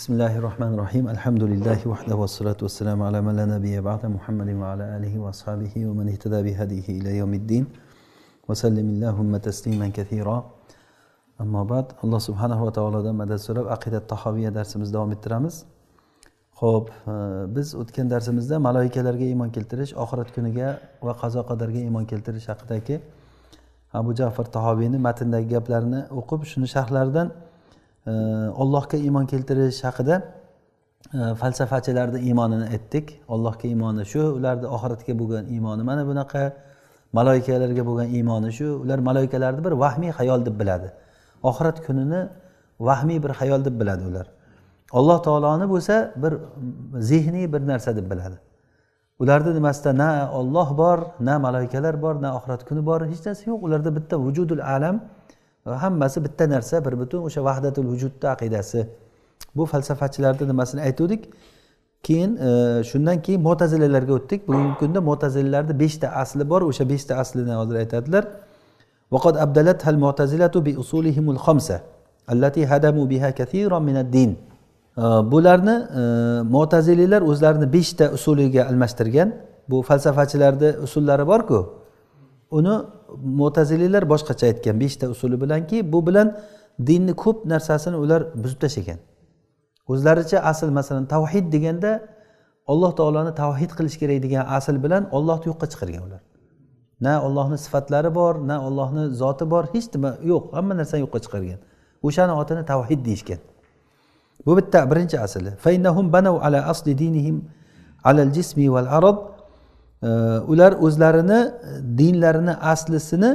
Bismillahirrahmanirrahim. Alhamdulillahi wahdahu wassalatu wassalamu ala man la nabiyya ba'da Muhammadin wa ala alihi wa ashabihi wa man ihtada bihadihi ila yawmiddin. Wa sallimillahumma tasliman kathira. Amma ba'd. Alloh subhanahu va taolodan madad so'rab aqidat tahawiyya darsimizni davom ettiramiz. Xo'p, biz o'tgan darsimizda malaikalarga iymon keltirish, oxirat kuniga va qazo qadarga iymon keltirish haqidagi Abu Ja'far Tahoviyning matndagi gaplarini o'qib, shuni sharhlaridan Allohga iymon keltirish haqida falsafachilarning iymonini aytdik. Allohga iymoni shu, ularning oxiratga bo'lgan iymoni mana bunaqa, malaikalarga bo'lgan iymoni shu. Ular malaikalarni bir vahmiy xayol deb biladi. Oxirat kunini vahmiy bir xayol deb biladi ular. Alloh taoloni bo'lsa bir zehniy bir narsa deb biladi. Ularda nimasida na Alloh bor, na malaikalar bor, na oxirat kuni bor, hech narsa yo'q. Ularda bitta vujudul alam, hammasi bitta narsa, bir butun o'sha vahdatul vujudda aqidasi. Bu falsafachilarning nimasini aytdik. Keyin shundan keyin Mu'tazilalarga o'tdik. Bugungi kunda Mu'tazilalarda 5 ta asli bor. O'sha 5 ta aslini hozir aytadilar. Vaqad abdalathal mu'tazilatu bi usulihimul khamsa allati hadamu biha kathiran min ad-din. Bularni Mu'tazililar o'zlarini 5 ta usuliga almashtirgan. Bu falsafachilarning usullari bor-ku. Uni Mu'tazililar boshqacha aytgan 5 ta usuli bilanki, bu bilan dinni ko'p narsasini ular buzib tashlagan. O'zlaricha asl masalan tavhid deganda Alloh taoloni tavhid qilish kerak degan asl bilan Allohni yo'qqa chiqargan ular. Na Allohning sifatlari bor, na Allohning zoti bor, hech nima yo'q, hamma narsani yo'qqa chiqargan. O'shani otini tavhid deyishgan. Bu bitta birinchi asli. Fa innahum banaw ala asli dinihim ala al-jismi wal arad. Ular o'zlarini dinlarini aslisini,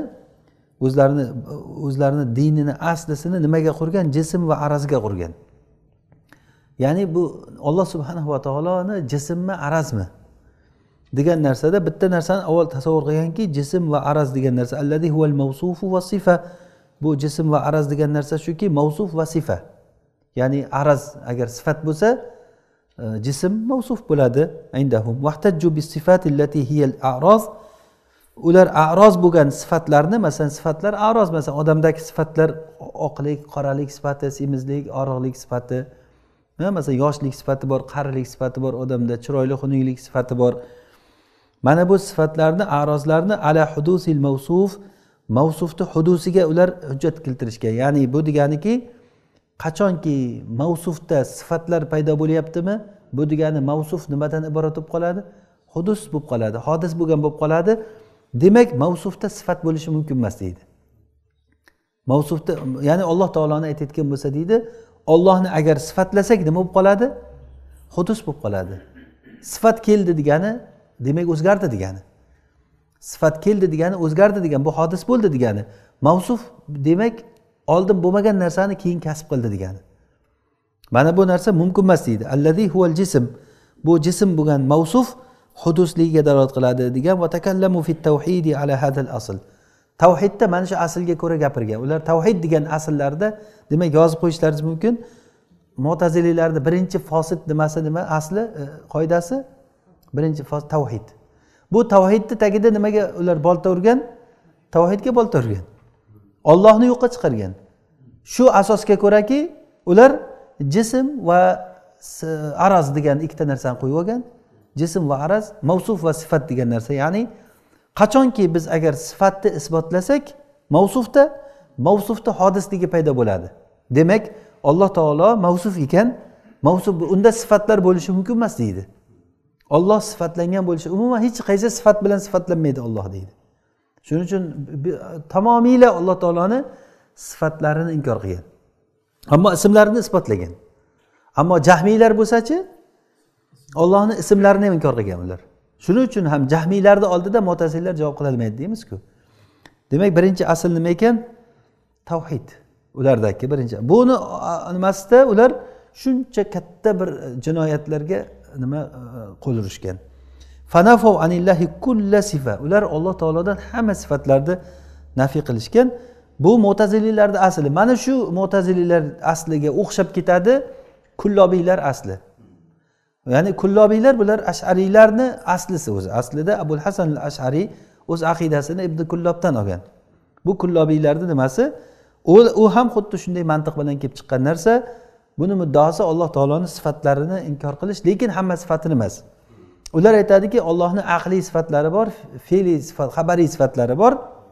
o'zlarini dinini aslisini nimaga qurgan? Jism va arazga qurgan. Ya'ni bu Alloh subhanahu va taoloni jismmi, arazmi degan narsada bitta narsani avval tasavvur qilganki, jism va araz degan narsa allazi huval mavsufu va sifa. Bu jism va araz degan narsa shuki, mavsuf va sifa. Ya'ni araz agar sifat bo'lsa, jism mavsuf bo'ladi indahum. Wahtajju bis sifati allati hiya al-a'raz. Ular a'roz bo'lgan sifatlarni, masalan sifatlar a'roz, masalan odamdagi sifatlar oqlik, qoralik sifati, semizlik, oriqlik sifati, masalan yoshlik sifati bor, qarilik sifati bor, odamda chiroyli xunuklik sifati bor. Mana bu sifatlarni, a'rozlarni ala hudusil mavsuf, mavsufni hudusiga ular hujjat keltirishgan. Ya'ni bu deganiki, qachonki mavsufda sifatlar paydo bo'lyaptimi, bu degani mavsuf nimadan iborat bo'lib qoladi? Hudus bo'lib qoladi, hodis bo'lgan bo'lib qoladi. Demak, mavsufda sifat bo'lishi mumkin emas deydi. Mavsufda, ya'ni Alloh taoloni aytayotgan bo'lsa deydi, Allohni agar sifatlasak nima bo'lib qoladi? Hudus bo'lib qoladi. Sifat keldi degani, demak o'zgardi degani. Sifat keldi degani o'zgardi degan, bu hodis bo'ldi degani. Mavsuf demak oldin bo'lmagan narsani keyin kasb qildi degani. Mana bu narsa mumkin emas deydi. Allazi huval jism. Bu jism bo'lgan mavsuf hudusligiga dalolat qiladi degan. Va takallamu fit tauhidi ala hadal asl. Tavhidda mana shu aslga ko'ra gapirgan. Ular tavhid degan asllarda demak yozib qo'yishlaringiz mumkin. Mu'tazililarning birinchi fosid nimasi nima? Asli, qoidasi birinchi fosid tavhid. Bu tavhidni tagida nimaga ular bolta urgan? Tavhidga bolta urgan. Allohni yo'qqa chiqargan. Shu asosga ko'raki, ular jism va araz degan ikkita narsani qo'yib olgan. Jism va araz, mavsuf va sifat degan narsa. Ya'ni qachonki biz agar sifatni isbotlasak, mavsufda hodisligi paydo bo'ladi. Demak, Alloh taolo mavsuf ekan, mavsuf unda sifatlar bo'lishi mumkin emas deydi. Alloh sifatlangan bo'lishi, umuman hech qaysi sifat bilan sifatlanmaydi Alloh deydi. Shuning uchun tamomila Alloh taoloni sifatlarini inkor qilgan. Ammo ismlarini isbotlagan. Ammo jahmiylar bo'lsa-chi, Allohning ismlarini ham inkor qilgan ular. Shuning uchun ham jahmiylarning oldida Mu'tazililar javob qila olmaydi deymiz-ku. Demak, birinchi asl nima ekan? Tavhid. Ulardagi birinchi. Buni nimasida ular shuncha katta bir jinoyatlarga nima qo'l urishgan. Fanafu anillahi kulla sifa. Ular Alloh taolodan hamma sifatlarni nafiy qilishgan. Bu Mu'tazililarning asli. Mana shu Mu'tazililar asliga o'xshab ketadi Kullobiylar asli. Ya'ni Kullobiylar bular Ash'ariylarni aslisi o'zi. Aslida Abul Hasan al-Ash'ari o'z aqidasini Ibn Kullobdan olgan. Bu Kullobiylarning nimasi? U ham xuddi shunday mantiq bilan kelib chiqqan narsa. buni muddaosi Alloh taoloning sifatlarini inkor qilish, lekin hamma sifatini emas. Ular aytadiki, Allohning aqliy sifatlari bor, fe'liy sifat, xabariy sifatlari bor.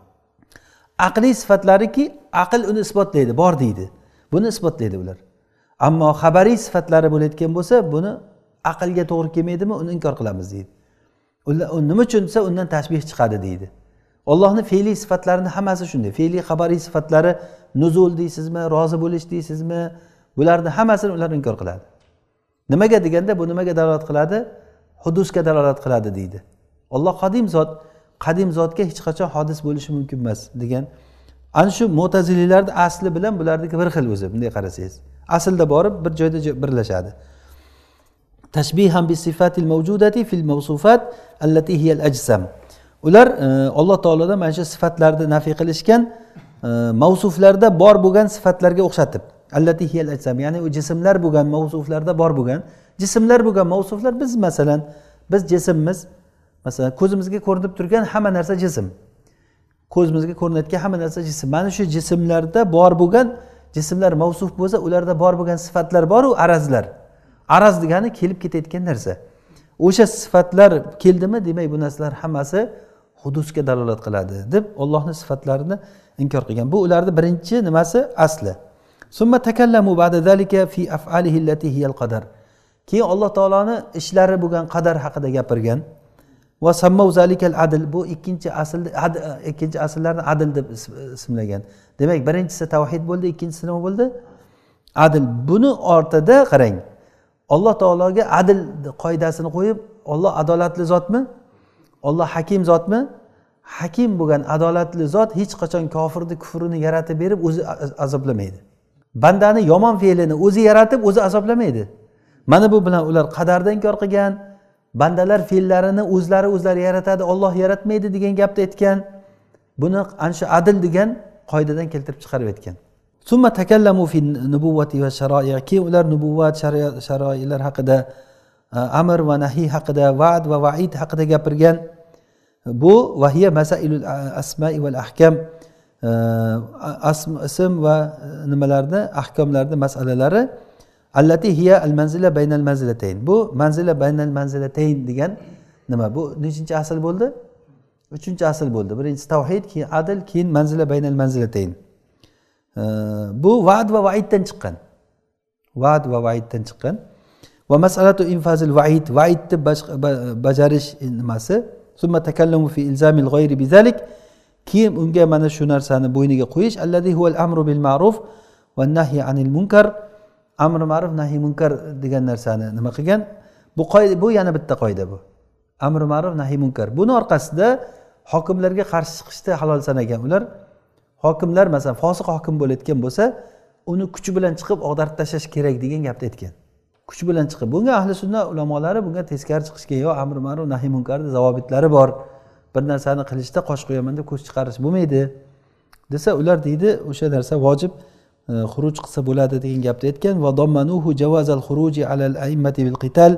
Aqliy sifatlariki, aql uni isbotlaydi, bor deydi. Buni isbotlaydi ular. Ammo xabariy sifatlari bo'layotgan bo'lsa, buni aqlga to'g'ri kelmaydimi, uni inkor qilamiz deydi. Ular nima uchun desa, undan tashbih chiqadi deydi. Allohning fe'liy sifatlarining hammasi shunday. Fe'liy, xabariy sifatlari nuzul deysizmi, rozi bo'lish deysizmi, bularning hammasini ular inkor qiladi. Nimaga deganda, bu nimaga dalolat qiladi? Hudusga dalolat qiladi deydi. Alloh qodim zot, qadim zotga hech qachon hodis bo'lishi mumkin emas degan. Ana shu Mu'tazililarning asli bilan bularniki bir xil o'zi, bunday qarasangiz. Aslida borib bir joyda birlashadi. Tashbihan bi sifatil mavjudati fil mawsufat allati hiya al-ajsam. Ular Alloh taolodan mana shu sifatlarni nafiy qilishgan, mavsuflarda bor bo'lgan sifatlarga o'xshatib. Allati hiya al-ajsam, ya'ni u jismlar bo'lgan mavsuflarda bor bo'lgan, jismlar bo'lgan mavsuflar biz masalan, biz jismimiz, masalan, ko'zimizga ko'rinib turgan hamma narsa jism. Ko'zimizga ko'rinayotgan hamma narsa jism. Mana shu jismlarda bor bo'lgan jismlar mavsuf bo'lsa, ularda bor bo'lgan sifatlar bor, u arazlar. Araz degani kelib ketayotgan narsa. O'sha sifatlar keldimi, demak bu narsalar hammasi hudusga dalolat qiladi deb Allohning sifatlarini inkor qilgan. Bu ularning birinchi nimasi, asli. Summa takallamu ba'da zalika fi af'alihi allati hiya al-qadar. Keyin Alloh taoloning ishlari bo'lgan qadar haqida gapirgan. Va sammau zalikal adl, bu ikkinchi asllarni adl deb ismlagan. Demak, birinchisi tavhid bo'ldi, ikkinchisi nima bo'ldi? Adl. Buni ortida qarang. Alloh taologa adl qoidasini qo'yib, Alloh adolatli zotmi? Alloh hakim zotmi? Hakim bo'lgan adolatli zot hech qachon kofirni kufrini yaratib berib o'zi azoblamaydi. Bandani yomon fe'lini o'zi yaratib o'zi azoblamaydi. Mana bu bilan ular qadardan inkor qilgan, bandalar fe'llarini o'zlari yaratadi, Alloh yaratmaydi degan gapni aytgan. Buni ana shu adl degan qoidadan keltirib chiqarib aytgan. Summa takallamu fi nubuwwati va shara'i, ki ular nubuvat, shara'ilar haqida, amr va nahiy haqida, va'd va va'id haqida gapirgan. Bu vahiya masailul asma'i val ahkam, ism va nimalarni, ahkomlarni masalalari. Allati hiya al-manzila baynal manzilatayn. Bu manzila baynal manzilatayn degan nima? Bu nechinchi asl bo'ldi? 3-asl bo'ldi. Birinchisi tavhid, keyin adl, keyin manzila baynal manzilatayn. Bu va'd va va'iddan chiqqan. Va'd va va'iddan chiqqan. Va mas'alatu infazil va'id, va'idni bajarish nimasi? Summa takallamu fi ilzamil ghayri bizalik. Keyin unga mana shu narsani bo'yniga qo'yish, alladhi huwa al-amru bil ma'ruf va an-nahyi anil munkar. Amr ma'ruf nahiy munkar degan narsani nima qilgan? Bu qoida, bu yana bitta qoida bu. Amr ma'ruf nahiy munkar. Buni orqasida hokimlarga qarshi chiqishni halol sanagan ular. Hokimlar masalan fosiq hokim bo'layotgan bo'lsa, uni kuchi bilan chiqib og'darib tashlash kerak degan gapni aytgan. Kuch bilan chiqib. Bunga ahli sunna ulamolari bunga teskari chiqishga, yo amr ma'ruf nahiy munkarning zavobitlari bor. Bir narsani qilishda qosh qo'yaman deb ko'z chiqarish bo'lmaydi desa, ular deydi o'sha narsa vojib, xuruj qilsa bo'ladi degan gapni aytgan. Va dommanuhu javazal xuruji alal a'immati bil qital.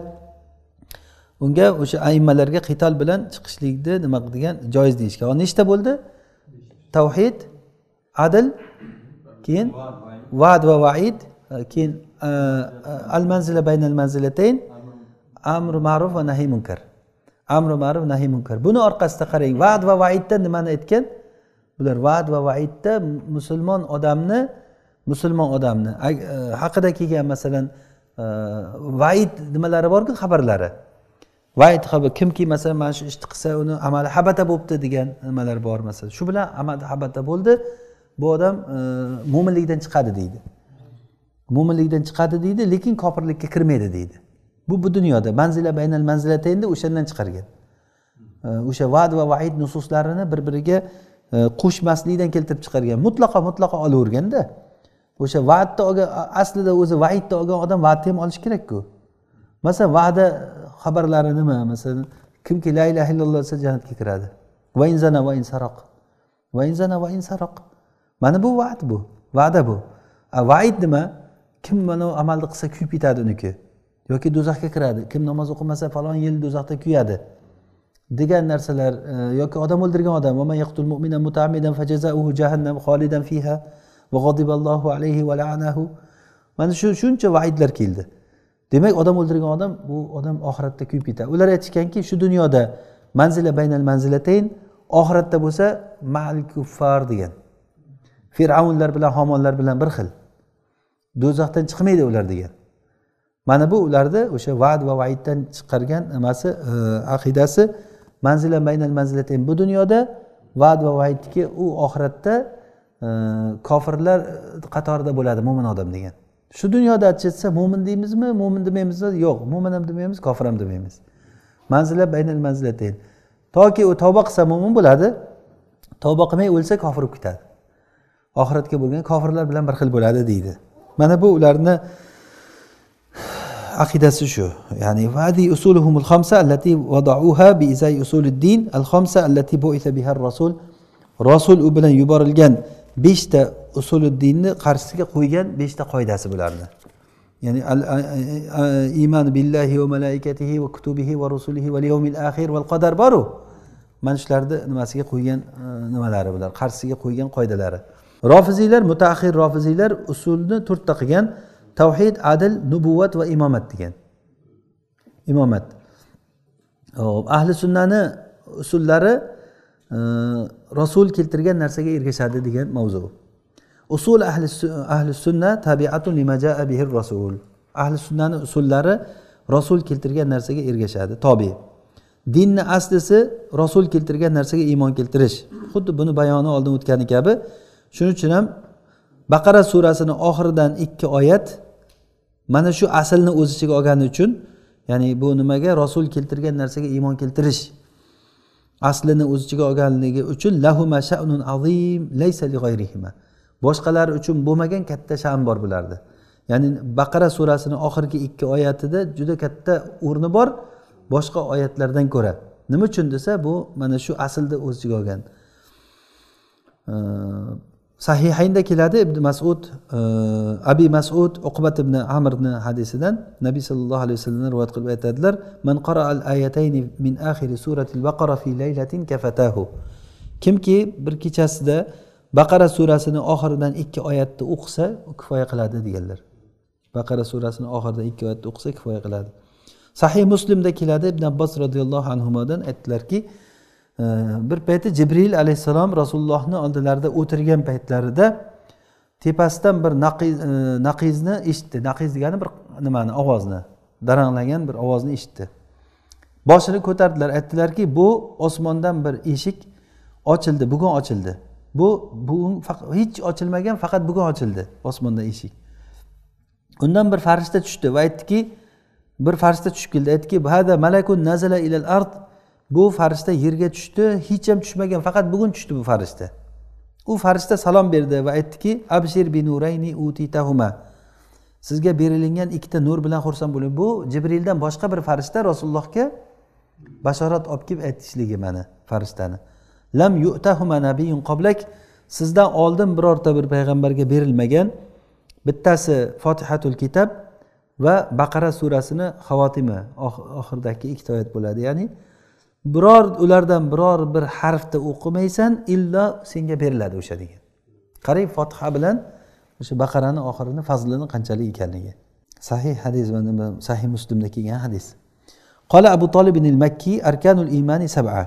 Unga o'sha aimmalarga qital bilan chiqishlikni nima degan joiz deyishgan. Va nechta bo'ldi? Tavhid, adl, keyin va'd va va'id, keyin al-manzila baynal manzilatayn, amr ma'ruf va nahiy munkar. Amr ma'ruf nahiy munkar. Buni orqasida qarang, va'd va va'idda nimani aytgan? Bular va'd va va'idda musulmon odamni haqida kelgan masalan va'id nimalari bor-ku, xabarlari. Va'id xabar, kimki masalan mana shu ishni qilsa uni amali habata bo'libdi degan nimalar bor masalan. Shu bilan amali habata bo'ldi, bu odam mo'minlikdan chiqadi deydi. Mo'minlikdan chiqadi deydi, lekin kofirlikka kirmaydi deydi. Bu dunyoda manzila baynal manzilataynda o'shandan chiqargan. O'sha va'd va va'id nususlarini bir-biriga qo'shmaslikdan keltirib chiqargan. Mutlaqo olaverganda, o'sha va'dni olgan, aslida o'zi va'idni olgan odam va'dni ham olish kerak-ku. Masalan, va'da xabarlari nima? Masalan, kimki la ilaha illalloh desa jannatga kiradi. Va inzana va insaraq. Va inzana va insaraq. Mana bu va'd, bu va'da bu. Va'id nima? Kim mana amalni qilsa kuyib ketadi uniki. Yoki do'zaxga kiradi. Kim namoz o'qimasa falon yil do'zaxda kuyadi degan narsalar, yoki odam o'ldirgan odam, va man yaqtul mu'mina muta'ammidan fajaza'uhu jahannam kholidan fiha va ghadiballohu alayhi va la'anahu mana shuncha vaidlar keldi. Demak, odam o'ldirgan odam, bu odam oxiratda kuyib ketadi. Ular aytishganki, shu dunyoda manzila baynal manzilatayn, oxiratda bo'lsa ma'al kuffar degan. Fir'avnlar bilan Homonlar bilan bir xil. Do'zaxdan chiqmaydi ular degan. Mana bu ularda o'sha va'd va vaiddan chiqargan nimasi, aqidasi manzila baynal manzilatayn bu dunyoda, va'd va vaidki u oxiratda kofirlar qatorida bo'ladi mo'min odam degan. Shu dunyoda aytsa mo'min deymizmi, mo'min demaymizmi? Yo'q, mo'min ham demaymiz, kofir ham demaymiz. Manzila baynal manzilatayn. Toki u tavba qilsa mo'min bo'ladi, tavba qilmay o'lsa kofir bo'lib ketadi. Oxiratga bo'lgan kofirlar bilan bir xil bo'ladi deydi. Mana bu ularni aqidasi shu. Ya'ni vadi usuluhumul khamsa allati wada'uha bi izai usuliddin al-khamsa allati bu'itha biha ar-rasul. Rasul u bilan yuborilgan 5 ta usuluddinni qarshisiga qo'ygan 5 ta qoidasi bularni. Ya'ni al-iman billahi va malaikatihi va kutubihi va rusulihi val yawmil akhir val qadar baru. Mana shularni nimasiga qo'ygan nimalari bular, qarshisiga qo'ygan qoidalari. Rofiziylar, mutaaxir rofiziylar usulni 4 ta qilgan: tavhid, adl, nubuvat va imomat degan. Imomat. Ahli sunnani usullari rasul keltirgan narsaga ergashadi degan mavzu. Usul ahli sunna tabi'atun lima jaa bihi ar-rasul. Ahli sunnani usullari rasul keltirgan narsaga ergashadi, tobi. Dinni aslisi rasul keltirgan narsaga iymon keltirish. Xuddi buni bayoni oldin o'tgani kabi. Shuning uchun ham Baqara surasini oxiridan 2 oyat mana shu aslni o'z ichiga olgani uchun, ya'ni bu nimaga rasul keltirgan narsaga iymon keltirish aslini o'z ichiga olganligi uchun lahuma sha'nun azim laysa li ghayrihima. Boshqalar uchun bo'lmagan katta sha'an bor bularda. Ya'ni Baqara surasini oxirgi 2 oyatida juda katta o'rni bor boshqa oyatlardan ko'ra. Nima uchun desa, bu mana shu aslda o'z ichiga olgan. Sahihaynda keladi Ibn Mas'ud, Abi Mas'ud Uqbat ibn Amrning hadisidan Nabiy sallallohu alayhi vasallam rivoyat qilib aytadilar: "Man qara'a al-ayatayn min akhir surati al-Baqara fi laylatin kafatahu." Kimki bir kechasida Baqara surasini oxiridan 2 oyatni o'qisa, kifoya qiladi deganlar. Baqara surasini oxiridan 2 oyatni o'qisa kifoya qiladi. Sahih Muslimda keladi, Ibn Abbos radhiyallohu anhudan aytdilarki, bir payti Jibril alayhissalom Rasulullohni oldilarida o'tirgan paytlarida tepasidan bir naqizni eshitdi. Naqiz degani bir nimani, ovozni, daranglagan bir ovozni eshitdi. Boshini ko'tardilar, aytdilarki, bu osmondan bir eshik ochildi, bugun ochildi. Bu hech ochilmagan, faqat bugun ochildi osmondan eshik. Undan bir farishta tushdi va aytdiki, bir farishta tushib keldi, aytdiki, "Hada malakun nazala ilal ard." Bu farishta yerga tushdi, hech ham tushmagan, faqat bugun tushdi bu farishta. U farishta salom berdi va aytdiki, "Abshir bi nurayni utitahuma." Sizga berilgan 2 ta nur bilan xursand bo'ling. Bu Jibrildan boshqa bir farishta Rasulullohga bashorat olib kelib aytishligi mana farishtani. Lam yu'tahuma nabiyyun qablak. Sizdan oldin birorta bir payg'ambarga berilmagan. Bittasi Fotihatul Kitob va Baqara surasini xavotimi, oxiridagi 2 oyat bo'ladi. Ya'ni ulardan biror bir harfni o'qimaysan, illo senga beriladi o'sha degan. Qarang, Fotiha bilan o'sha Baqaraning oxirini fazlini qanchalik ekanligi. Sahih hadis, mana Sahih Muslimda kelgan hadis. Qala Abu Talib al-Makki arkanul imani 7.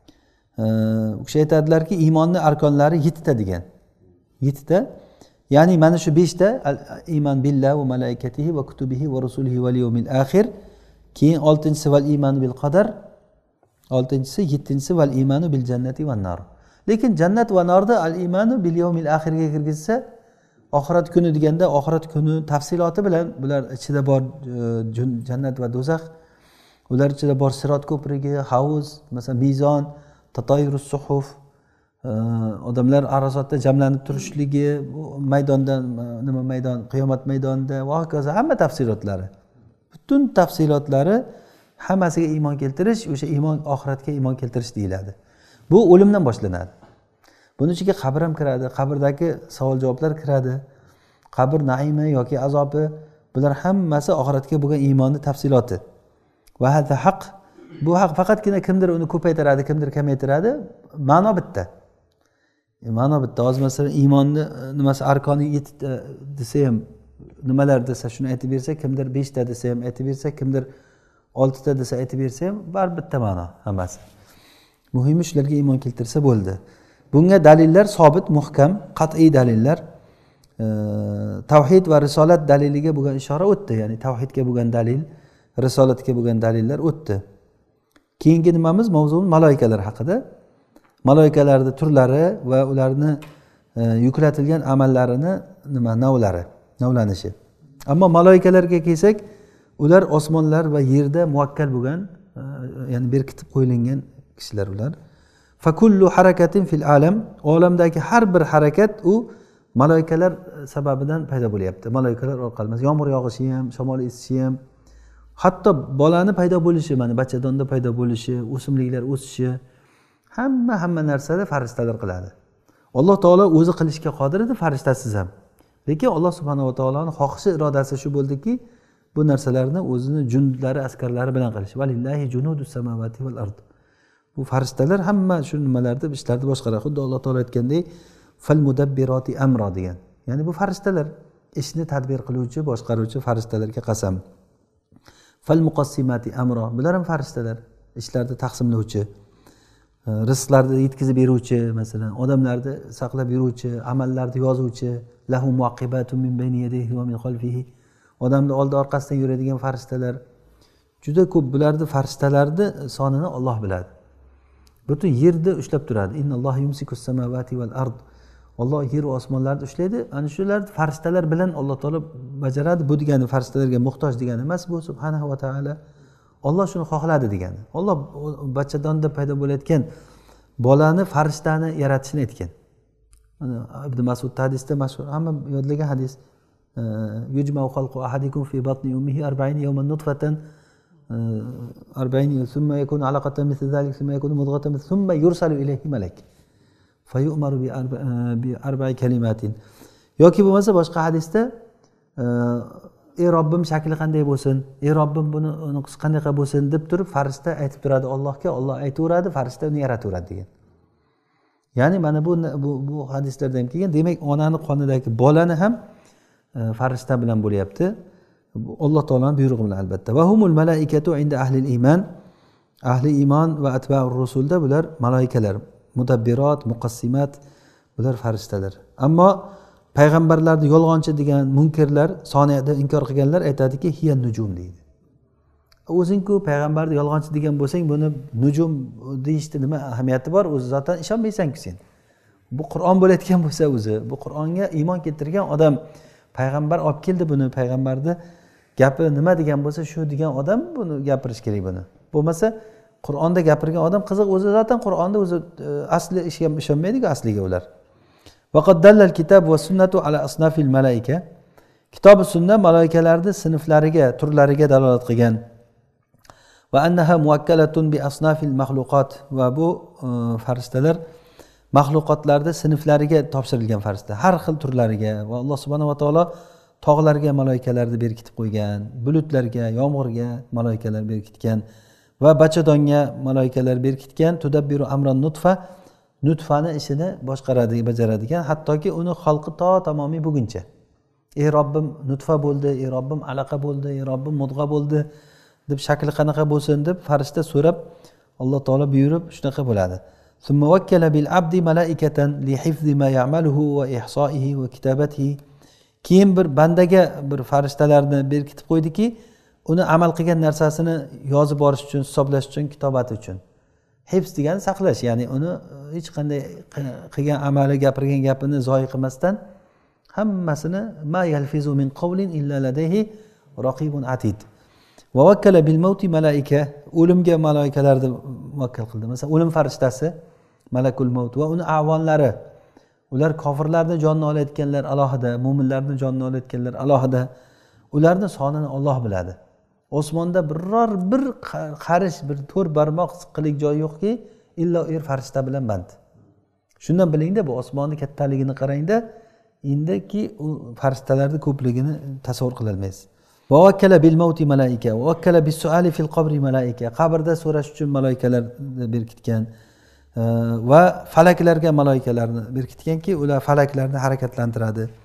O'sha aytadilarki, iymonning arkonlari 7 ta degan. 7 ta. Ya'ni mana shu 5 ta iymon billahi va malaikatihi va kutubihi va rusulihi val yawmil akhir. Keyin 6-si val iymon bil qadar. 6-si, 7-si val iymonu bil jannati wan nar. Lekin jannat va narda al iymonu bil yawmil akhirga kirgizsa, oxirat kuni deganda oxirat kuni tafsiloti bilan bular ichida bor jannat va do'zax, ular ichida bor sirot ko'prigi, havuz, masalan mizon, tatayirus suhuf, odamlar arasotda jamlanib turishligi, maydonda nima maydon, qiyomat maydonida va hokazo hamma tafsilotlari. Butun tafsilotlari hammasiga iymon keltirish, o'sha iymon oxiratga iymon keltirish deyiladi. Bu o'limdan boshlanadi. Buning ichiga qabr ham kiradi, qabrdagi savol-javoblar kiradi. Qabr naimi yoki azobi, bular hammasi oxiratga bo'lgan iymonning tafsiloti. Va hada haq, bu haq faqatgina kimdir uni ko'paytiradi, kimdir kamaytiradi, ma'no bitta. Ma'no bitta. Hozir masalan iymonni nimasi arkoni 7 desa ham nimalar desa shuni aytib bersa, kimdir 5 ta desa ham aytib bersa, kimdir 6 ta desa aytib bersa ham baribir bitta ma'no hammasi. Muhimi shularga iymon keltirsa bo'ldi. Bunga dalillar sobit, muhkam, qat'iy dalillar. Tavhid va risolat daliliga bo'lgan ishora o'tdi, ya'ni tavhidga bo'lgan dalil, risolatga bo'lgan dalillar o'tdi. Keyingi nimamiz mavzuimiz malaikalar haqida. Malaikalarning turlari va ularni yuklatilgan amallarini navlanishi. Ammo malaikalarga kelsak, ular osmonlar va yerda muvakkal bo'lgan, ya'ni berkitib qo'yilgan kishilar ular. Fakullu harakatin fil alam, olamdagi har bir harakat u malaikalar sababidan paydo bo'lyapti. Malaikalar orqali emas, yomg'ir yog'ishi ham, shamol esishi ham, hatto bolani paydo bo'lishi, mana bachadonda paydo bo'lishi, o'simliklar o'sishi, hamma narsada farishtalar qiladi. Alloh taolo o'zi qilishga qodir edi, farishtasiz ham. Lekin Alloh subhanahu va taoloning xohishi, irodasi shu bo'ldiki, bu narsalarni o'zini jundlari, askarlari bilan qilish. Valillahi junudus samawati val ard. Bu farishtalar hamma shu nimalarni, ishlarni boshqaradi. Xuddi Alloh taolo aytgandek, fal mudabbirati amro degan. Ya'ni bu farishtalar ishni tadbir qiluvchi, boshqaruvchi farishtalarga qasam. Fal muqassimati amro. Bular ham farishtalar, ishlarni taqsimlovchi, rizqlarni yetkazib beruvchi, masalan, odamlarni saqlab yuruvchi, amallarni yozuvchi, lahu muaqibatun min bayni yadayhi va min xalfihi. Odamning oldi orqasidan yuradigan farishtalar juda ko'p. Bularni farishtalarni sonini Alloh biladi. Butun yerni ushlab turadi. Innalloha yumsikus samawati val ard. Alloh yer va osmonlarni ushlaydi. Ana shular farishtalar bilan Alloh taolo bajaradi. Bu degani farishtalarga muhtoj degani emas, bu subhanahu va taala Alloh shuni xohladi degani. Alloh bachadonda paydo bo'layotgan bolani farishtani yaratishini aytgan. Ibn Mas'ud hadisda mashhur, hamma yodlagan hadis. Yujma'u khalqu ahadikum fi batni ummihi 40 yawman nutfatan 40 thumma yakunu 'alaqatan mithla dhalik thumma yakunu mudghatan thumma yursalu ilayhi malak fayu'maru bi 4 kalimatin. Yoki bo'lmasa boshqa hadisda ey Robbim shakli qanday bo'lsin, ey Robbim buni qanday bo'lsin deb turib farishta aytib turadi Allohga, Alloh aytaveradi, farishta uni yarataveradi degan. Ya'ni mana bu hadislarda ham kelgan. Demak, onani qonidagi bolani ham farishta bilan bo'lyapti. Alloh taolaning buyrug'i bilan albatta. Va humul malaikatu inda ahli iman. Ahli iymon va atba'ur rusulda bular malaikalar, mudabbirat, muqassimat, bular farishtalar. Ammo payg'ambarlarni yolg'onchi degan munkirlar, soniyada inkor qilganlar aytadiki, hiya nujum deydi. O'zing-ku payg'ambarni yolg'onchi degan bo'lsang, buni nujum deyishda nima ahamiyati bor? O'zi zotan ishonmaysan-ku sen. Bu Qur'on bo'layotgan bo'lsa o'zi, bu Qur'onga iymon keltirgan odam, payg'ambar olib keldi buni, payg'ambarni gapi nima degan bo'lsa, shu degan odam buni gapirish kerak buni. Bo'lmasa Qur'onda gapirgan odam qiziq, o'zi zotan Qur'onda o'zi asli ishga ishonmaydi-ku asliga ular. Vaqad dallal kitab va sunnatu ala asnafil malaika. Kitob va sunna malaikalarning sinflariga, turlariga dalolat qilgan. Va annaha muwakkalatun bi asnafil makhluqat. Va bu farishtalar maxluqotlarning sinflariga topshirilgan farishta, har xil turlariga. Va Alloh subhanahu va taolo tog'larga malaikalarni berkitib qo'ygan, bulutlarga, yomg'irga malaikalar berkitgan va bachadonga malaikalar berkitgan. Tudabbiru amran nutfa, nutfani ishini boshqaradi, bajaradigan, hattoki uni xalqi tamomiy buguncha. Ey Robbim nutfa bo'ldi, ey Robbim alaqa bo'ldi, ey Robbim mudg'a bo'ldi deb shakli qanaqa bo'lsin deb farishta so'rab, Alloh taolo buyurib shunaqa bo'ladi. Thumma wakkala bil abdi malaikatan li hifzi ma ya'maluhu va ihso'ihi va kitabatihi. Keyin bir bandaga bir farishtalarni berkitib qo'ydiki, uni amal qilgan narsasini yozib borish uchun, hisoblash uchun, kitobati uchun. Hifz degani saqlash, ya'ni uni hech qanday qilgan amali, gapirgan gapini zoyi qilmasdan hammasini ma yalfizu min qawlin illa ladayhi raqibun atid. Va wakkala bil mauti malaika, o'limga malaikalarni muvakkal qildi. Masalan, o'lim farishtasi malakul maut va uni avonlari, ular kofirlarning jonini olayotganlar alohida, mu'minlarning jonini olayotganlar alohida, ularning sonini Alloh biladi. Osmonda biror bir qarish, bir to'r barmoq siqqalik joy yo'qki, illo farishta bilan band. Shundan bilingda, bu osmonning kattaligini qarangda, indiki u farishtalarning ko'pligini tasavvur qila olmaysiz. Va wakkala bil mauti malaika, va wakkala bis suali fil qabri malaika. Qabrda so'rash uchun malaikalar berkitgan va falaklarga malaikalarni berkitganki, ular falaklarni harakatlantiradi.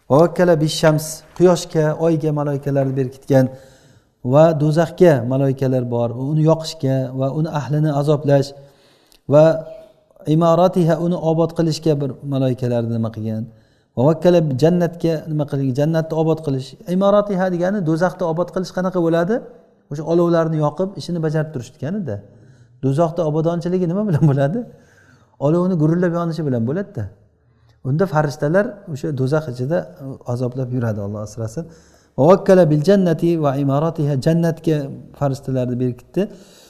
va vakkala bishams, quyoshga, oyga malaikalarni berkitgan va do'zaxga malaikalar bor, uni yoqishga va uni ahlini azoblash va imoratiha, uni obod qilishga bir malaikalarni nima qilgan. Va vakkala jannatga nima qilgan, jannatni obod qilish. Imoratiha degani do'zaxni obod qilish qanaqa bo'ladi? O'sha olovlarni yoqib ishini bajarib turish degani-da. Do'zaxda obodonchiligi nima bilan bo'ladi? Olovni gurillab yonishi bilan bo'ladi-da. Unda farishtalar o'sha do'zax ichida azoblab yuradi, Alloh asrasin. Va vakkala bil jannati va imoratiha, jannatga farishtalarni berkitdi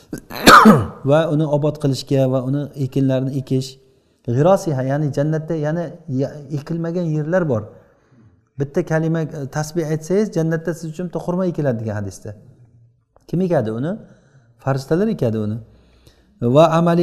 va uni obod qilishga va uni ekinlarni ekish. G'irosiha, ya'ni jannatda yana ekilmagan yerlar bor. Bitta kalima tasbih aytsangiz, jannatda siz uchun xurmo ekiladi degan hadisda. Kim ekadi uni? Farishtalar ekadi uni. Va amali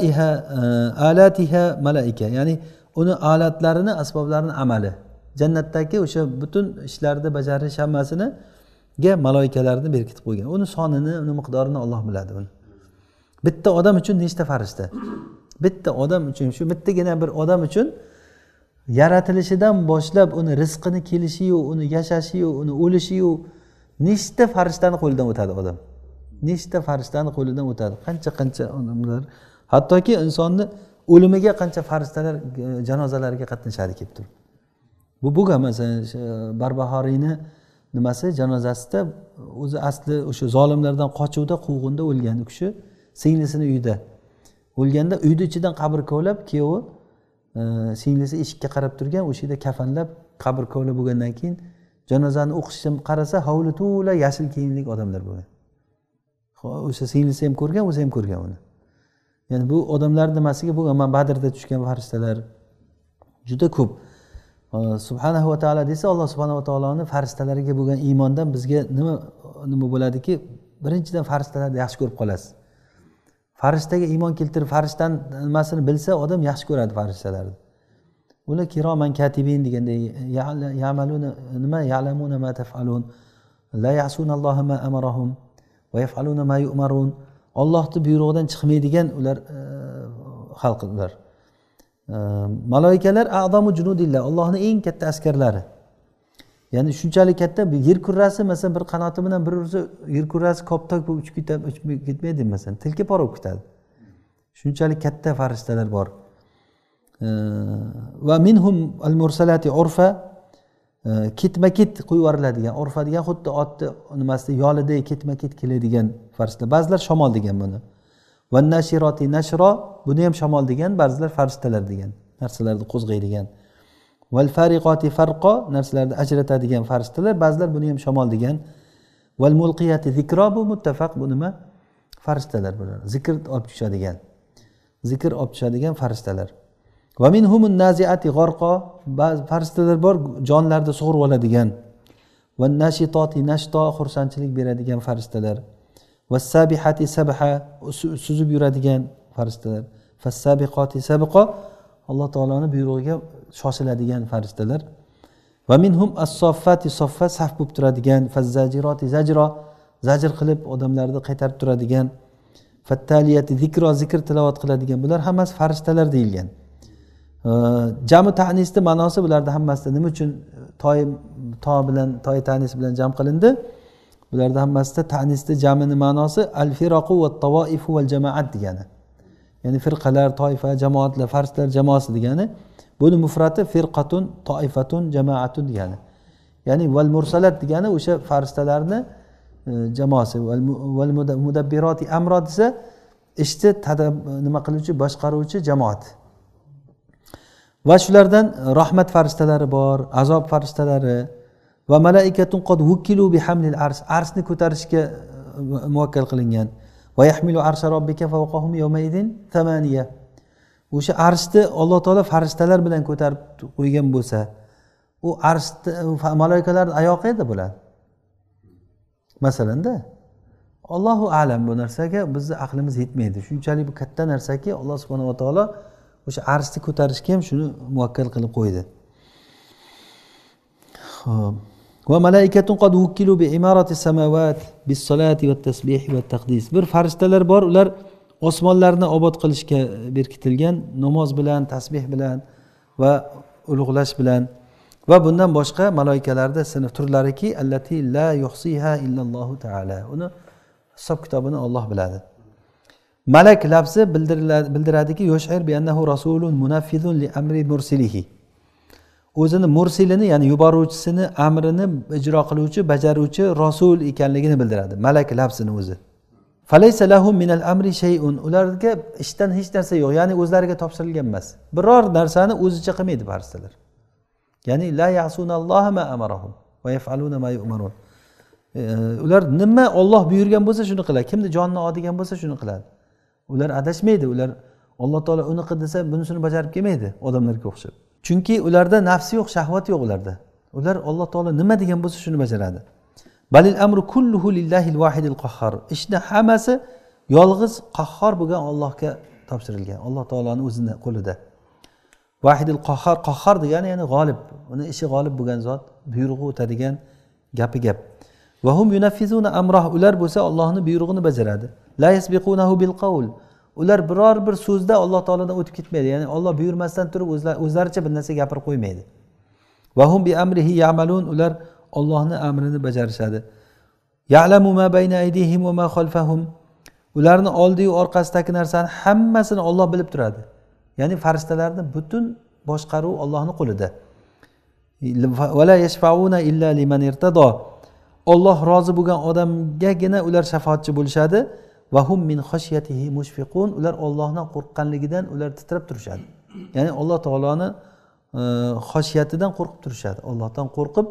alatiha malaika, ya'ni uni olatlarini, asboblarini amali. Jannatdagi o'sha butun ishlarni bajarish hammasini ga malaikalarni berkitib qo'ygan. Uni sonini, uni miqdorini Alloh biladi uni. Bitta odam uchun nechta farishta? Bitta odam uchun, shu bittagina bir odam uchun yaratilishidan boshlab uni rizqini kelishiyu, uni yashashiyu, uni o'lishiyu nechta farishtani qo'lidan o'tadi odam? Nechta farishtani qo'lidan o'tadi? Qancha odamlar, hattoki insonni o'limiga qancha farishtalar janozalariga qatnashadi kelib turib. Bu bo'lgan, masalan, Barbahoriyni nimasi janozasida o'zi asli o'sha zolimlardan qochuvda quvg'inda o'lgan kishi singlisining uyida. O'lganda uyni ichidan qabr kovlab, kuyovi singlisi eshikka qarab turgan, o'sha yerda kafanlab qabr kovlab bo'lgandan keyin janozani o'qishni qarasa, hovli to'la yashil kiyimli odamlar bo'lgan. O'sha singlisi ham ko'rgan, o'zi ham ko'rgan uni. Ya'ni bu odamlar nimasiga bo'lgan, mana Badrda tushgan farishtalar juda ko'p. Subhanahu va taolo desa, Alloh subhanahu va taoloning farishtalariga bo'lgan iymondan bizga nima bo'ladiki, birinchidan farishtalarni yaxshi ko'rib qolasiz. Farishtaga iymon keltirib, farishtaning nimasini bilsa, odam yaxshi ko'radi farishtalarni. Ular kiroman katibin deganda ya'maluna nima ya'lamuna ma taf'alun la ya'sunalloha ma amarahum va yaf'aluna ma yu'marun. Allohning buyrug'idan chiqmaydigan ular xalqlar. Malaikalar a'zamu junudillah, Allohning eng katta askarlari. Ya'ni shunchalik katta, yer kurrasi masalan bir qanoti bilan bir ursa, yer kurrasi koptok bo'lib uchib ketmaydi masalan, tilka pora bo'lib ketadi. Shunchalik katta farishtalar bor. Va minhum al-mursalati urfa, ketma-ket qo'yib yuboriladigan, urfa degan xuddi otni nimasida yolida ketma-ket keladigan farishtalar. Ba'zilar shamol degan buni. Va nashirati nashra, buni ham shamol degan, ba'zilar farishtalar degan, narsalarni qo'zg'aydigan. Val fariqati farqa, narsalarni ajratadigan farishtalar, ba'zilar buni ham shamol degan. Val mulqiyati zikra, bu muttafaq, bu nima? Farishtalar bular. Zikr olib tushadigan. Zikr olib tushadigan farishtalar. Va minhumun naziati gharqa, ba'zi farishtalar bor, jonlarni sug'urib oladigan. Va nashitati nashta, xursandchilik beradigan farishtalar. Va sabihati sabha, suzib yuradigan farishtalar. Fasabiqati sabqa, Alloh taoloning buyrug'iga shoshiladigan farishtalar. Va minhum as-soffati soffa, saf bo'lib turadigan. Fazzajirati zajra, zajr qilib odamlarni qaytarib turadigan. Fattaliyati zikra, zikr tilovat qiladigan. Bular hammasi farishtalar deyilgan. Jami ta'nisni ma'nosi bularda hammasida nima uchun toy ta'nis bilan jam qilindi? Bularda hammasida ta'nisni jamini ma'nosi al-firaqu va tawaifu val jamoat degani. Ya'ni firqalar, toifa, jamoatlar, farishtalar jamoasi degani. Buni mufrati firqatun, toifatun, jamoatun degani. Ya'ni val mursalat degani o'sha farishtalarni jamoasi. Val mudabbirati amro desa, ishni nima qiluvchi, boshqaruvchi jamoat. Va shulardan rahmat farishtalari bor, azob farishtalari va malaikatun qad wukilu bihamlil ars, arsni ko'tarishga muvakkal qilingan. Va yahmilu arsha robbika fawqahum yawmaydin thamaniya. O'sha arshni Alloh taolo farishtalar bilan ko'tarib qo'ygan bo'lsa, u arshni malaikalarning oyoqi edi bular. Masalanda Allohu a'lam, bu narsaga bizning aqlimiz yetmaydi. Shunchalik bu katta narsaki, Alloh subhanahu va taolo o'sha arshni ko'tarishga ham shuni muvakkal qilib qo'ydi. Xo'p. Va malaikatun qad wukilu bi imarati samawat bis salati va tasbih va taqdis. Bir farishtalar bor, ular osmonlarni obod qilishga berkitilgan, namoz bilan, tasbih bilan va ulug'lash bilan. va bundan boshqa maloikalarda sinf turlariki allati la yuhsiha illallohu taala. Uni hisob kitobini Alloh biladi. Malak lafzi bildiradiki yush'ir bi annahu rasulun munaffizun li amri mursilihi. O'zini mursilini, ya'ni yuboruvchisini amrini ijro qiluvchi, bajaruvchi rasul ekanligini bildiradi. Malak lafzini o'zi. Falaysa lahum min al-amri shay'un. Ularga ishdan hech narsa yo'q, ya'ni o'zlariga topshirilgan emas. Biror narsani o'zicha qilmaydi farishtalar. Ya'ni la ya'sunalloha ma amarahum va yaf'aluna ma yu'marun. Ular nima Alloh buyurgan bo'lsa shuni qiladi. Kimni jonini oladigan bo'lsa shuni qiladi. Ular adashmaydi. Ular Alloh taolo uni qil desa bunisini bajarib kelmaydi odamlarga o'xshab. Chunki ularda nafsi yo'q, shahvat yo'q ularda. Ular Alloh taolo nima degan bo'lsa shuni bajaradi. Balil amru kulluhu lillahil vahidil qahhar. Ishni hammasi yolg'iz qahhor bo'lgan Allohga topshirilgan. Alloh taoloning o'zining qo'lida. Vahidil qahhar, qahhar degani ya'ni g'olib. Uni ishi g'olib bo'lgan zot, buyrug'i o'tadigan gapi gap. Va hum yunaffizuna amrah. Ular bo'lsa Allohning buyrug'ini bajaradi. La yasbiqunahu bil qawl. Ular biror bir so'zda Alloh taolodan o'tib ketmaydi. Ya'ni Alloh buyurmasdan turib o'zlaricha bir narsa gapirib qo'ymaydi. Va hum bi amrihi ya'malun. Ular Allohning amrini bajarishadi. Ya'lamu ma bayna aydihim va ma khalfahum. Ularni oldi va orqasidagi narsani hammasini Alloh bilib turadi. Ya'ni farishtalarning butun boshqaruvi Allohning qo'lida. Va la yashfa'una illa liman irtado. Alloh rozi bo'lgan odamgagina ular shafoatchi bo'lishadi. Va hum min khashyatihi mushfiqun. Ular Allohdan qo'rqqanligidan ular titrab turishadi. Ya'ni Alloh taoloning xoshyatidan qo'rqib turishadi. Allohdan qo'rqib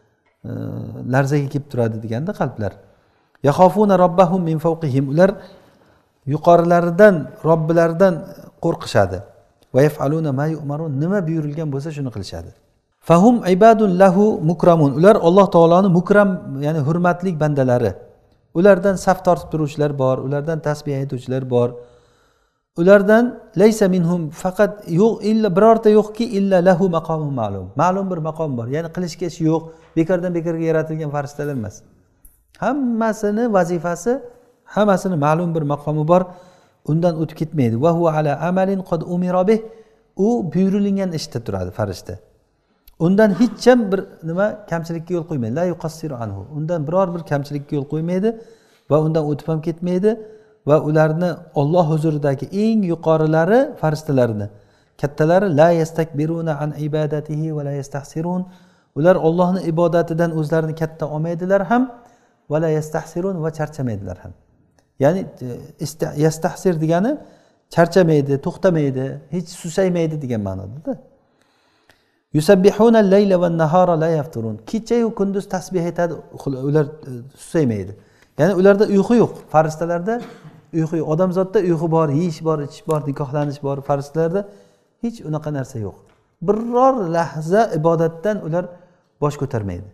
larzaga kelib turadi deganda qalblar. Yaxofuna robbahum min fawqihim. Ular yuqorilaridan, robbilaridan qo'rqishadi. Va yaf'aluna ma yu'marun. Nima buyurilgan bo'lsa shuni qilishadi. Fahum ibadun lahu mukramun. Ular Alloh taoloning mukram, ya'ni hurmatli bandalari. Ulardan saf tortib turuvchilar bor, ulardan tasbih aytuvchilar bor. Ulardan laysa minhum, faqat yo'q illa birorta yo'qki illa lahu maqomun ma'lum. Ma'lum bir maqom bor. Ya'ni qilishga ish yo'q, bekordan bekorga yaratilgan farishtalar emas. Hammasini vazifasi, hammasini ma'lum bir maqomi bor. Undan o'tib ketmaydi. Va huwa ala amalin qad umira bih. U buyurilgan ishda turadi farishta. Undan hech ham bir nima kamchilikka yo'l qo'ymaydi. La yuqassiru anhu. Undan biror bir kamchilikka yo'l qo'ymaydi va undan o'tib ham ketmaydi va ularni Alloh huzuridagi eng yuqorilari farishtalarni, kattalari la yastakbiruna an ibadatihi va la yastahsirun. Ular Allohning ibodatidan o'zlarini katta olmaydilar ham va la yastahsirun va charchamaydilar ham. Ya'ni yastahsir degani charchamaydi, to'xtamaydi, hech susaymaydi degan ma'noda. Yusabbihuna al-layla wan-nahara la yafturun. Kecha va kunduz tasbih aytadi, ular susaymaydi. Ya'ni ularda uyqu yo'q. Farishtalarda uyqu yo'q. Odamzodda uyqu bor, yeyish bor, ichish bor, nikohlanish bor. Farishtalarda hech unaqa narsa yo'q. Biror lahza ibodatdan ular bosh ko'tarmaydi.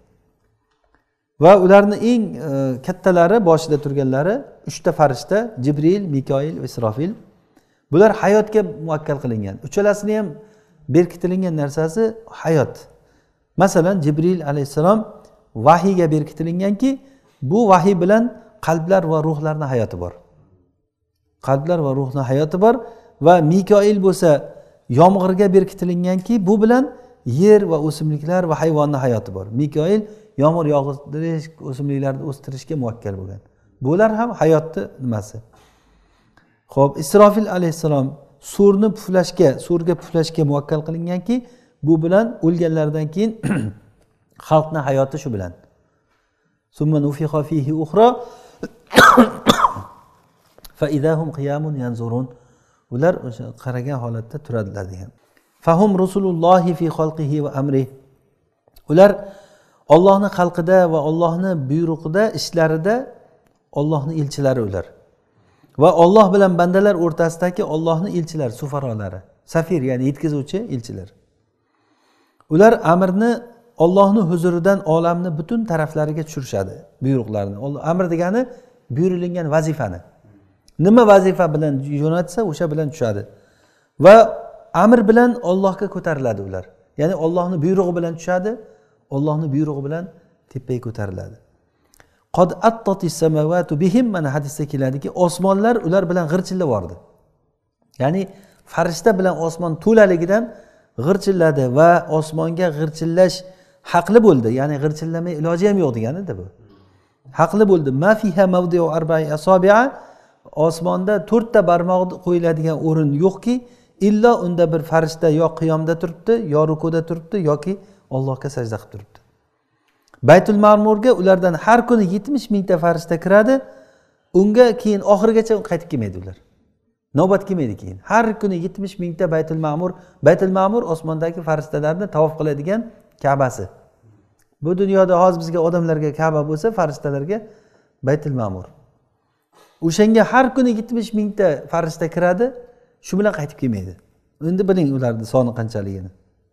Va ularning eng kattalari, boshida turganlari 3 ta farishta, Jibril, Mikoil va Isrofil. Bular hayotga muvakkal qilingan. Uchalasini ham berkitilingan narsasi hayot. Masalan, Jibril alayhisalom vahiyga berkitilinganki, bu vahiy bilan qalblar va ruhlarning hayoti bor. Qalblar va ruhning hayoti bor va Mikoil bo'lsa yomg'irga berkitilinganki, bu bilan yer va o'simliklar va hayvonning hayoti bor. Mikoil yomg'ir yog'dirish, o'simliklarni o'stirishga muvakkal bo'lgan. Bular ham hayotning nimasi. Xo'p, Isrofil alayhisalom surga puflashga muvakkal qilinganki, bu bilan o'lganlardan keyin xalqning hayoti shu bilan. Summa nufixa fihi ukhra fa idahum qiyamun yanzurun. Ular o'sha qaragan holatda turadilar degan. Fahum rusulullohi fi xalqihi va amri. Ular Allohning xalqida va Allohning buyrug'ida, ishlarida Allohning elchilari ular. Va Alloh bilan bandalar o'rtasidagi Allohning elchilari, sufarolari, safir, ya'ni yetkazuvchi elchilar. Ular amrni Allohning huzuridan olamni butun taraflariga tushirishadi, buyruqlarni. Amr degani buyurilgan vazifani. Nima vazifa bilan jo'natsa, o'sha bilan tushadi. Va amr bilan Allohga ko'tariladi ular. Ya'ni Allohning buyrug'i bilan tushadi, Allohning buyrug'i bilan tepaga ko'tariladi. Qad attatis samawati bihim, mana hadisda keladiki, osmonlar ular bilan g'irchillab bordi. Ya'ni farishta bilan osmon to'laligidan g'irchilladi va osmonga g'irchillash haqli bo'ldi, ya'ni g'irchillamay iloji ham yo'q deganida bu. Haqli bo'ldi. Ma fiha mawdi'u arba'i asobi'a, osmonda 4 ta barmoq qo'yiladigan o'rin yo'qki, illo unda bir farishta yo qiyomda turibdi, yo rukuda turibdi yoki Allohga sajda qilib turibdi. Baytul Ma'murga ulardan har kuni 70 mingta farishta kiradi. Unga keyin oxirigacha qaytib kelmaydi ular. Navbat kelmaydi keyin. Har kuni 70 mingta Baytul Ma'mur osmondagi farishtalarni tavof qiladigan Ka'basi. Bu dunyoda hozir bizga odamlarga Ka'ba bo'lsa, farishtalarga Baytul Ma'mur. O'shanga har kuni 70 mingta farishta kiradi, shu bilan qaytib kelmaydi. Endi biling ularning soni qanchaligini.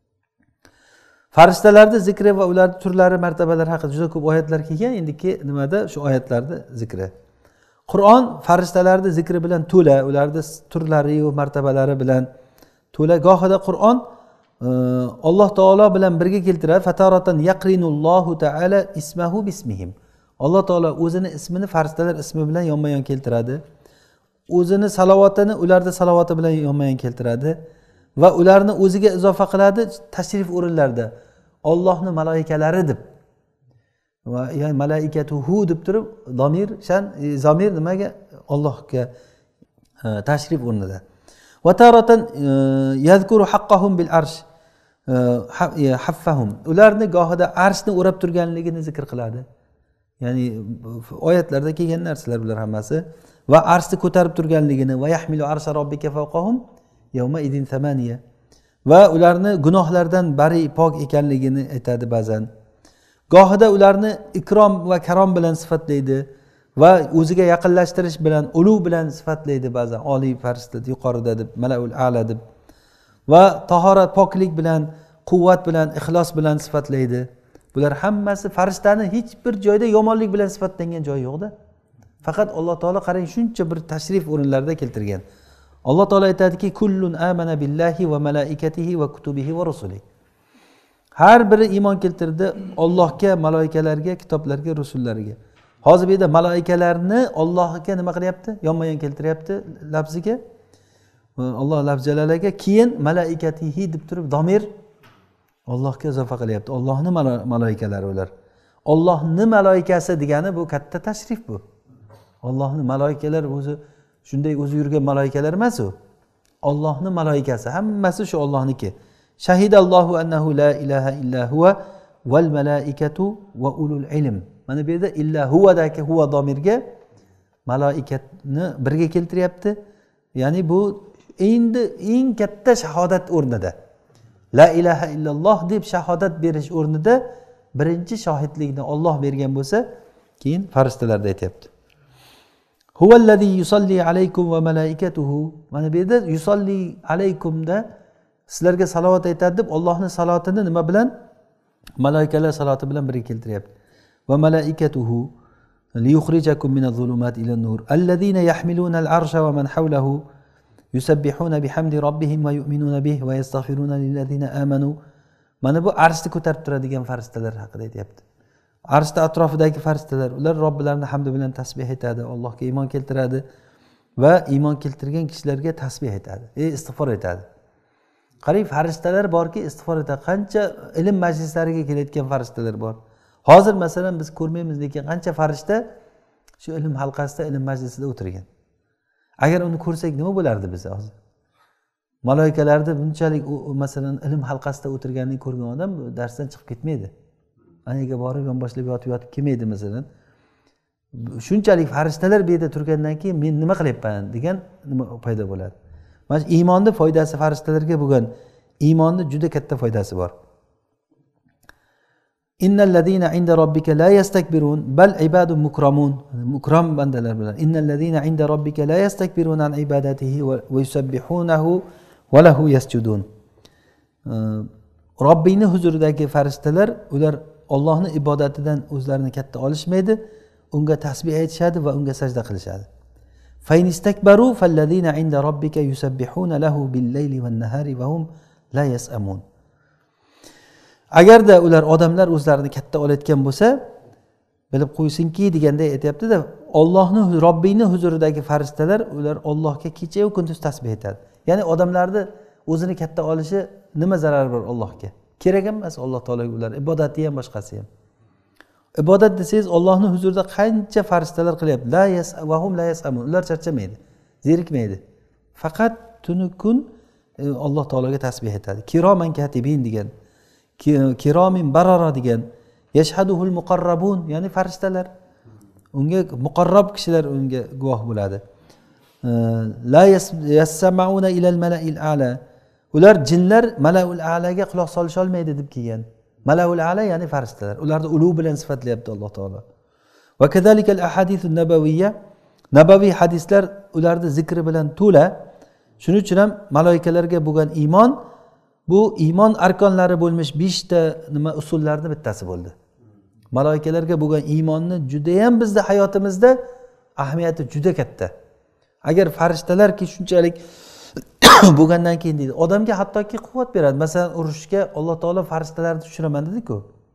Farishtalarning zikri va ularning turlari, martabalari haqida juda ko'p oyatlar kelgan. Endiki nimada shu oyatlarning zikri. Qur'on farishtalarning zikri bilan to'la, ularning turlari va martabalari bilan to'la. Gohida Qur'on Alloh taolo bilan birga keltiradi. Fataratan yaqrinullohu taala ismahu bismihim. Alloh taolo o'zini ismini farishtalar ismi bilan yonma-yon keltiradi. O'zini salovatini ularda salovati bilan yonma-yon keltiradi va ularni o'ziga izofa qiladi tashrif o'rinlarda. Allohning malaikalari deb. Va ya'ni malaikatuhu deb turib zamir nimaga? Allohga tashrif o'rnida. Va taratan yazkuru haqqahum bil arsh. Haffahum. Ularni gohida arshni o'rab turganligini zikr qiladi. Ya'ni oyatlarda kelgan narsalar bular hammasi. Va arshni ko'tarib turganligini va yahmilu arsha robbika fawqahum yawma idin thamaniya. Va ularni gunohlardan bari pok ekanligini aytadi ba'zan. Gohida ularni ikrom va karom bilan sifatlaydi va o'ziga yaqinlashtirish bilan, ulug' bilan sifatlaydi ba'zan. Oliy farishta yuqorida deb, malaul a'la deb. Va tahorat, poklik bilan, quvvat bilan, ixlos bilan sifatlaydi. Bular hammasi farishtani hech bir joyda yomonlik bilan sifatlangan joyi yo'q-da. Faqat Alloh taolo qarang shuncha bir tashrif o'rinlarida keltirgan. Alloh taolo aytadiki, kullun amana billahi va malaikatihi va kutubihi va rusulihi. Har biri iymon keltirdi Allohga, malaikalarga, kitoblarga, rusullariga. Hozir bu yerda malaikalarni Allohga nima qilyapti? Yonma-yon keltiryapti lafziga. Alloh lafz jalalaga, keyin malaikatihi deb turib domir Allohga izofa qilyapti. Allohning malaikalari ular. Allohning malaikasi degani bu katta tashrif bu. Allohning malaikalari o'zi shunday o'zi yurgan malaikalar emas u. Allohning malaikasi, hammasi shu Allohniki. Shahidallohu annahu la ilaha illa huwa val malaikatu va ulul ilm. Mana bu yerda illa huvadagi huva domirga malaikatni birga keltiryapti. Ya'ni bu endi eng katta shahodat o'rnida. La ilaha illalloh deb shahodat berish o'rnida birinchi shohidlikni Alloh bergan bo'lsa, keyin farishtalarda aytayapti. Huvallazi yusalli alaykum va malaikatuhu. Mana bu yerda yusalli alaykumda sizlarga salovat aytadi deb Allohning salotini nima bilan? Malaikalar saloti bilan birga keltiryapti. Va malaikatuhu liyukhrijakum minadh-dhulumati ilan-nur allazina yahmiluna al-arsha va man hawlahu yusabbihuna bihamdi robbihim va yu'minuna bihi va yastaghfiruna lillazina amanu. Mana bu arshni ko'tarib turadigan farishtalar haqida aytayapti. Arshda atrofidagi farishtalar, ular Robbilarini hamdi bilan tasbih aytadi, Allohga iymon keltiradi va iymon keltirgan kishilarga tasbih aytadi, istig'for aytadi. Qarang, farishtalar borki, istig'for aytadi. Qancha ilm majlislariga kelayotgan farishtalar bor. Hozir masalan biz ko'rmaymiz, lekin qancha farishta shu ilm halqasida, ilm majlisida o'tirgan. Agar uni ko'rsak nima bo'lardi biz hozir? Malaikalarda bunchalik masalan ilm halqasida o'tirganini ko'rgan odam darsdan chiqib ketmaydi. Aniga borib yonboshlab yotib kelmaydi masalan. Shunchalik farishtalar bu yerda turgandan keyin men nima qilyapman degan nima paydo bo'ladi. Mana iymonning foydasi farishtalarga bo'lgan iymonning juda katta foydasi bor. Innal ladina inda robbika la yastakbirun bal ibadun mukramun. Mukram bandalar bilan. Innal ladina inda robbika la yastakbirun an ibadatihi va yusabbihunahu va lahu yasjudun. Robbingning huzuridagi farishtalar ular Allohning ibodatidan o'zlarini katta olishmaydi, unga tasbih aytishadi va unga sajda qilishadi. Fa in istakbaru falladina inda robbika yusabbihuna lahu bil-layli wan-nahari va hum la yasamun. Agarda ular odamlar o'zlarini katta olayotgan bo'lsa, bilib qo'ysinki deganda aytayapti-da, Allohning Robbingning huzuridagi farishtalar ular Allohga kecha va kunduz tasbih aytadi. Ya'ni odamlarni o'zini katta olishi nima zarari bor Allohga? Kerak emas Alloh taologa ular, ibodati ham boshqasi ham. Ibodat desangiz Allohning huzurida qancha farishtalar qilyapti. La yas'ahum la yas'amun. Ular charchamaydi, zerikmaydi. Faqat tunu kun Alloh taologa tasbih etadi. Kiroman katibin degan, kiromin barara degan, yashhaduhul muqarrabun, ya'ni farishtalar. Unga muqarrab kishilar unga guvoh bo'ladi. La yasma'una ilal mala'il a'la. Ular jinlar malaul a'laga quloq solisha olmaydi deb kelgan. Malaul a'la ya'ni farishtalar. Ularni ulug' bilan sifatlayapti Alloh taolo. Va kazalikal ahadithun nabawiyya, nabaviy hadislar ularni zikri bilan to'la. Shuning uchun ham malaikalarga bo'lgan iymon bu iymon arkonlari bo'lmish 5 ta nima usullarning bittasi bo'ldi. Malaikalarga bo'lgan iymonni juda ham bizning hayotimizda ahamiyati juda katta. Agar farishtalarki shunchalik bo'lgandan keyin deydi, odamga hattoki quvvat beradi. Masalan, urushga Alloh taolo farishtalarni tushiraman dedi-ku.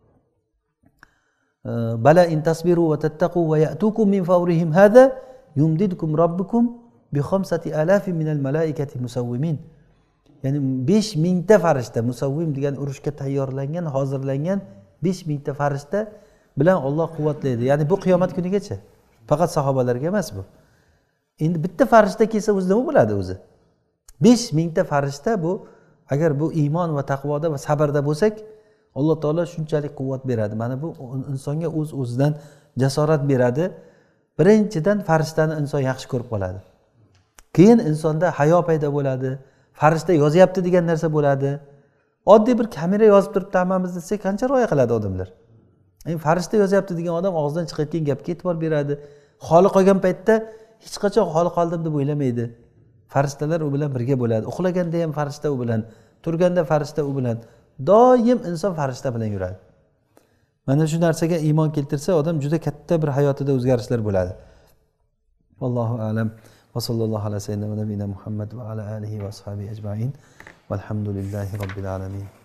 Bala in tasbiru va tattaqu va ya'tukum min fawrihim hada yumdidkum robbukum bi 5000 minal malaikati musawwimin. Ya'ni 5000 ta farishta, musawwim degan urushga tayyorlangan, hozirlangan 5000 ta farishta bilan Alloh quvvatlaydi. Ya'ni bu qiyomat kunigacha. Faqat sahobalarga emas bu. Endi bitta farishta kelsa o'zi nima bo'ladi o'zi? 5000 ta farishta bu, agar bu iymon va taqvoda va sabrda bo'lsak, Alloh taolo shunchalik quvvat beradi. Mana bu insonga o'z-o'zidan jasorat beradi. Birinchidan farishtani inson yaxshi ko'rib qoladi. Keyin insonda hayo paydo bo'ladi. Farishta yozyapti degan narsa bo'ladi. Oddiy bir kamera yozib turibdi hammamiz desak, qancha rioya qiladi odamlar. Farishta yozyapti degan odam og'zidan chiqayotgan gapga e'tibor beradi. Xoli qolgan paytda hech qachon xoli qoldim deb o'ylamaydi. Farishtalar u bilan birga bo'ladi. Uxlaganda ham farishta u bilan, turganda farishta u bilan. Doim inson farishta bilan yuradi. Mana shu narsaga iymon keltirsa, odam juda katta bir hayotida o'zgarishlar bo'ladi. Allohu a'lam. Va sallallohu alayhi va sallam Muhammad va ala alihi va ashabihi ajma'in. Valhamdulillahi robbil alamin.